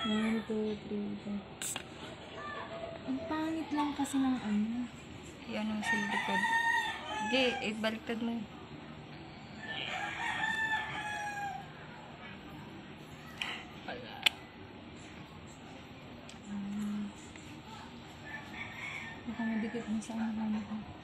1, 2, 3, 4. Ang pangit lang kasi ng ano. Yan ang sa likod. Sige, baliktad mo. Wala. Baka madikit mo sa ano.